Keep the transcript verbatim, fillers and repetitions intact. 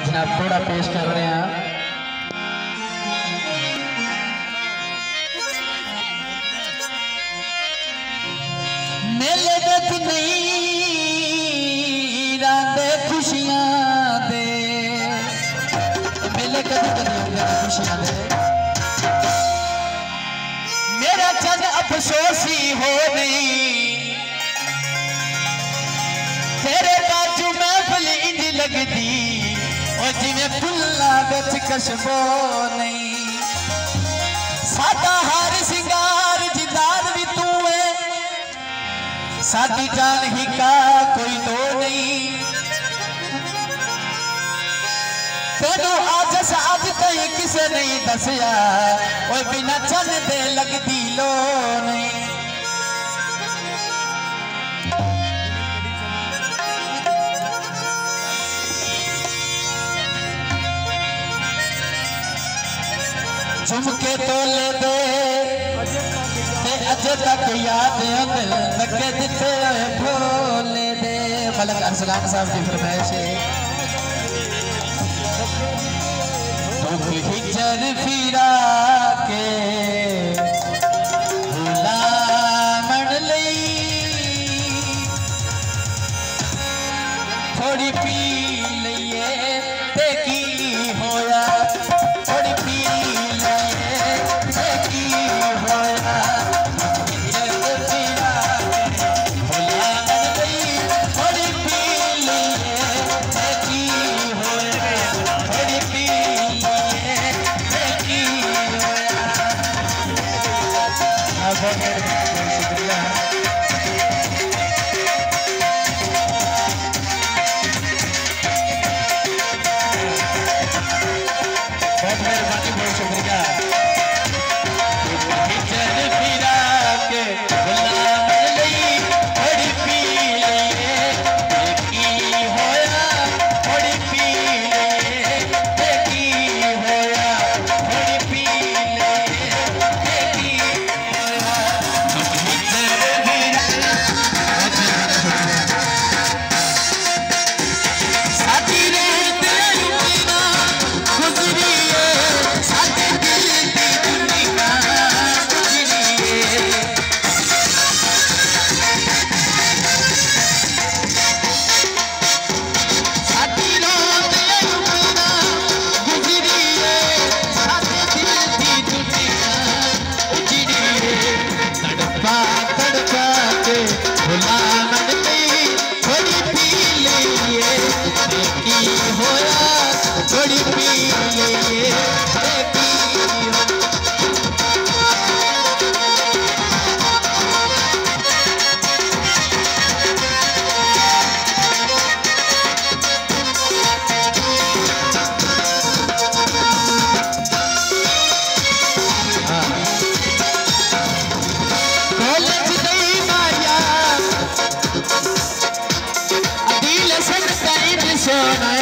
जनाब थोड़ा पेश कर रहे हैं। मेले दे नहीं रांदे खुशियां दे, मेले कदी कदी होंगे खुशियां दे। मेरा चंद अफसोसी हो नहीं, तेरे बाजू महफिल इंज लगदी और जिवें फुल्ला बिच कशबो नहीं। साडा हर सिंगार जिंदार भी तू है, साडी जान ही का कोई दो नहीं। तेनू आजस अज तई किसे नहीं दसिया, ओए बिना चन दे लगदी लो नहीं। झुमके तोले दे ते अजे तक याद दिल लगे जिथे ढोले दे। मलक अरसलान साहब की फरमाइश है। दुख हिजर फिरा के भुलामण लई, थोड़ी पी लईए ते की होया, थोड़ी पी सोना